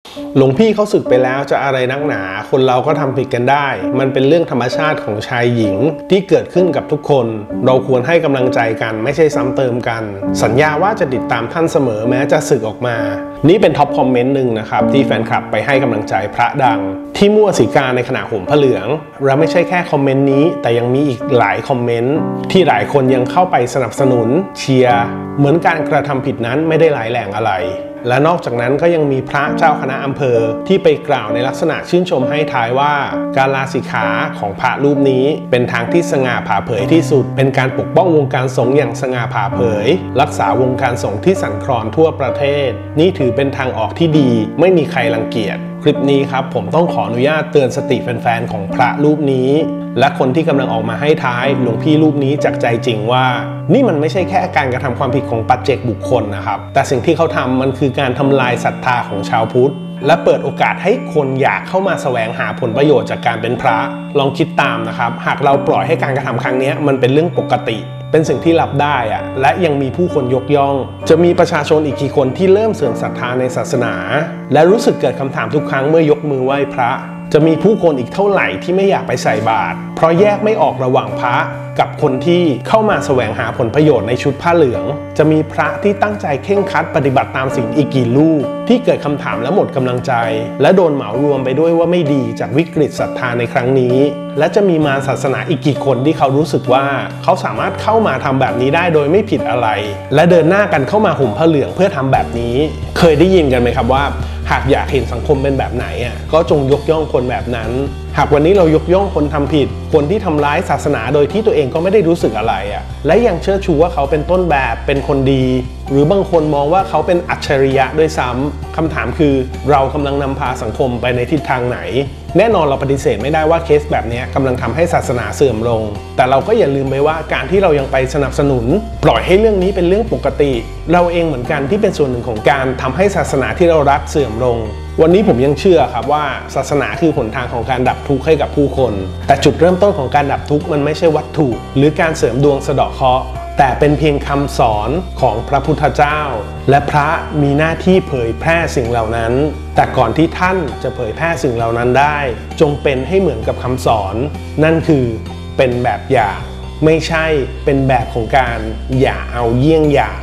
หลวงพี่เขาสึกไปแล้วจะอะไรนักหนาคนเราก็ทำผิดกันได้มันเป็นเรื่องธรรมชาติของชายหญิงที่เกิดขึ้นกับทุกคนเราควรให้กำลังใจกันไม่ใช่ซ้ำเติมกันสัญญาว่าจะติดตามท่านเสมอแม้จะสึกออกมานี่เป็นท็อปคอมเมนต์หนึ่งนะครับที่แฟนคลับไปให้กำลังใจพระดังที่มั่วสีกาในขณะห่มผ้าเหลืองและไม่ใช่แค่คอมเมนต์นี้แต่ยังมีอีกหลายคอมเมนต์ที่หลายคนยังเข้าไปสนับสนุนเชียร์เหมือนการกระทำผิดนั้นไม่ได้ร้ายแรงอะไรและนอกจากนั้นก็ยังมีพระเจ้าคณะอำเภอที่ไปกล่าวในลักษณะชื่นชมให้ท้ายว่าการลาสิกขาของพระรูปนี้เป็นทางที่สง่าผ่าเผยที่สุดเป็นการปกป้องวงการสงฆ์อย่างสง่าผ่าเผยรักษาวงการสงฆ์ที่สั่นคลอนทั่วประเทศนี่ถือเป็นทางออกที่ดีไม่มีใครรังเกียจคลิปนี้ครับผมต้องขออนุญาตเตือนสติแฟนๆของพระรูปนี้และคนที่กำลังออกมาให้ท้ายหลวงพี่รูปนี้จากใจจริงว่านี่มันไม่ใช่แค่การกระทำความผิดของปัจเจกบุคคลนะครับแต่สิ่งที่เขาทำมันคือการทำลายศรัทธาของชาวพุทธและเปิดโอกาสให้คนอยากเข้ามาแสวงหาผลประโยชน์จากการเป็นพระลองคิดตามนะครับหากเราปล่อยให้การกระทำครั้งนี้มันเป็นเรื่องปกติเป็นสิ่งที่รับได้และยังมีผู้คนยกย่องจะมีประชาชนอีกกี่คนที่เริ่มเสื่อมศรัทธาในศาสนาและรู้สึกเกิดคำถามทุกครั้งเมื่อยกมือไหว้พระจะมีผู้คนอีกเท่าไหร่ที่ไม่อยากไปใส่บาตรเพราะแยกไม่ออกระหว่างพระกับคนที่เข้ามาแสวงหาผลประโยชน์ในชุดผ้าเหลืองจะมีพระที่ตั้งใจเคร่งครัดปฏิบัติตามศีลอีกกี่รูปที่เกิดคำถามและหมดกำลังใจและโดนเหมารวมไปด้วยว่าไม่ดีจากวิกฤตศรัทธาในครั้งนี้และจะมีมารศาสนาอีกกี่คนที่เขารู้สึกว่าเขาสามารถเข้ามาทำแบบนี้ได้โดยไม่ผิดอะไรและเดินหน้ากันเข้ามาห่มผ้าเหลืองเพื่อทำแบบนี้เคยได้ยินกันไหมครับว่าหากอยากเห็นสังคมเป็นแบบไหนก็จงยกย่องคนแบบนั้นหากวันนี้เรายกย่องคนทำผิดคนที่ทำร้ายศาสนาโดยที่ตัวเองก็ไม่ได้รู้สึกอะไรและยังเชื่อชูว่าเขาเป็นต้นแบบเป็นคนดีหรือบางคนมองว่าเขาเป็นอัจฉริยะด้วยซ้ำคำถามคือเรากำลังนำพาสังคมไปในทิศทางไหนแน่นอนเราปฏิเสธไม่ได้ว่าเคสแบบนี้กำลังทำให้ศาสนาเสื่อมลงแต่เราก็อย่าลืมไปว่าการที่เรายังไปสนับสนุนปล่อยให้เรื่องนี้เป็นเรื่องปกติเราเองเหมือนกันที่เป็นส่วนหนึ่งของการทำให้ศาสนาที่เรารักเสื่อมลงวันนี้ผมยังเชื่อครับว่าศาสนาคือหนทางของการดับทุกข์ให้กับผู้คนแต่จุดเริ่มต้นของการดับทุกข์มันไม่ใช่วัตถุหรือการเสริมดวงสะเดาะเคราะห์แต่เป็นเพียงคำสอนของพระพุทธเจ้าและพระมีหน้าที่เผยแพร่สิ่งเหล่านั้นแต่ก่อนที่ท่านจะเผยแพร่สิ่งเหล่านั้นได้จงเป็นให้เหมือนกับคำสอนนั่นคือเป็นแบบอย่างไม่ใช่เป็นแบบของการอย่าเอาเยี่ยงอย่าง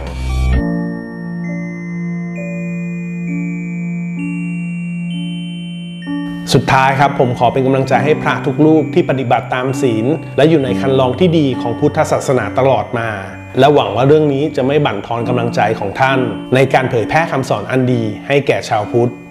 สุดท้ายครับผมขอเป็นกำลังใจให้พระทุกรูปที่ปฏิบัติตามศีลและอยู่ในคันลองที่ดีของพุทธศาสนาตลอดมาและหวังว่าเรื่องนี้จะไม่บั่นทอนกำลังใจของท่านในการเผยแพร่คำสอนอันดีให้แก่ชาวพุทธ